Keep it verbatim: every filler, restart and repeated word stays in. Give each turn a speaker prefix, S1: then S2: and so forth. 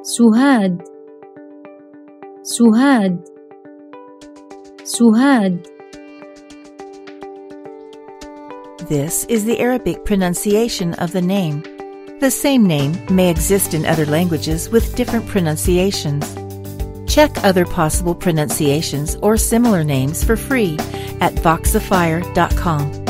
S1: Suhad, Suhad, Suhad.
S2: This is the Arabic pronunciation of the name. The same name may exist in other languages with different pronunciations. Check other possible pronunciations or similar names for free at voxifier dot com.